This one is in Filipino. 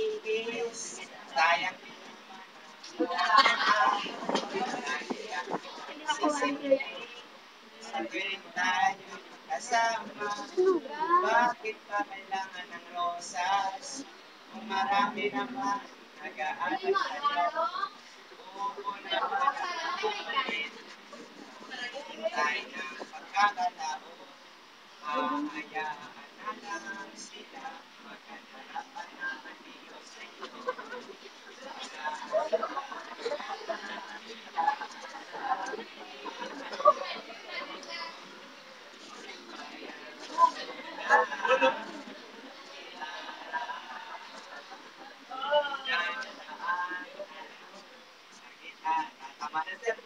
Sayang sa tuwing tayo'y kasama. Bakit pa kailangan ng rosas? Kung marami naman nag-aaral sa'yo. Oo naman ang kumalit. Hintay ng pagkakataon. Hahayaan na lang sila magkaharapan na maniyo sa'yo. Tama na sir.